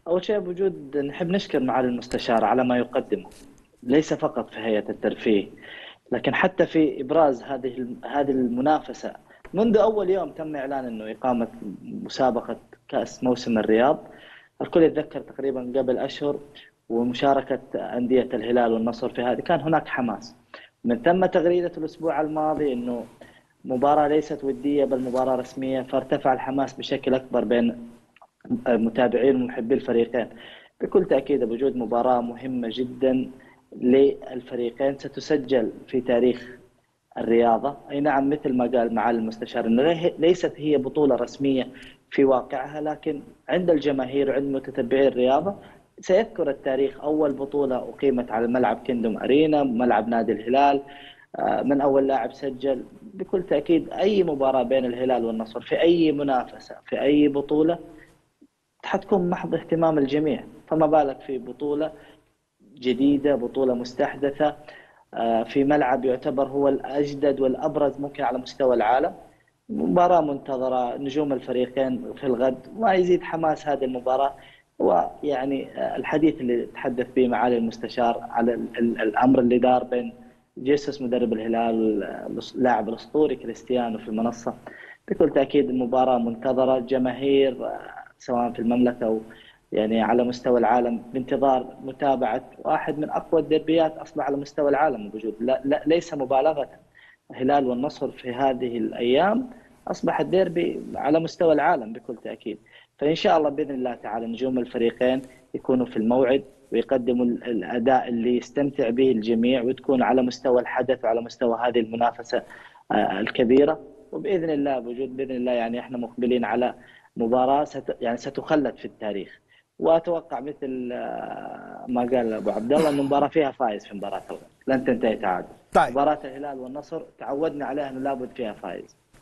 أول شيء بوجود نحب نشكر معالي المستشار على ما يقدمه، ليس فقط في هيئة الترفيه، لكن حتى في إبراز هذه المنافسة. منذ أول يوم تم إعلان أنه إقامة مسابقة كأس موسم الرياض. الكل يتذكر تقريبا قبل أشهر، ومشاركة أندية الهلال والنصر في هذه كان هناك حماس. من ثم تغريدة الأسبوع الماضي أنه مباراة ليست ودية بل مباراة رسمية، فارتفع الحماس بشكل أكبر بين متابعين ومحبي الفريقين. بكل تأكيد بوجود مباراة مهمة جدا للفريقين ستسجل في تاريخ الرياضة. أي نعم، مثل ما قال معالي المستشار أنه ليست هي بطولة رسمية في واقعها، لكن عند الجماهير وعند متتبعي الرياضة سيذكر التاريخ أول بطولة أقيمت على ملعب كيندوم أرينا، ملعب نادي الهلال. من أول لاعب سجل. بكل تأكيد أي مباراة بين الهلال والنصر في أي منافسة في أي بطولة حتكون محض اهتمام الجميع، فما بالك في بطولة جديدة، بطولة مستحدثة، في ملعب يعتبر هو الأجدد والأبرز ممكن على مستوى العالم. مباراة منتظرة، نجوم الفريقين في الغد، ما يزيد حماس هذه المباراة. ويعني الحديث اللي تحدث به معالي المستشار على الأمر اللي دار بين جيسوس مدرب الهلال واللاعب الأسطوري كريستيانو في المنصة. بكل تأكيد المباراة منتظرة، جماهير سواء في المملكة أو يعني على مستوى العالم بانتظار متابعة واحد من أقوى الديربيات أصبح على مستوى العالم موجود. لا ليس مبالغة، الهلال والنصر في هذه الأيام أصبح الديربي على مستوى العالم بكل تأكيد. فإن شاء الله بإذن الله تعالى نجوم الفريقين يكونوا في الموعد ويقدموا الأداء اللي يستمتع به الجميع، وتكون على مستوى الحدث وعلى مستوى هذه المنافسة الكبيرة. وبإذن الله بوجود بإذن الله يعني احنا مقبلين على مباراة يعني ستخلد في التاريخ. واتوقع مثل ما قال ابو عبد الله انه المباراه فيها فايز، في مباراه الغد لن تنتهي تعادل. طيب. مباراه الهلال والنصر تعودنا عليها انه لابد فيها فايز.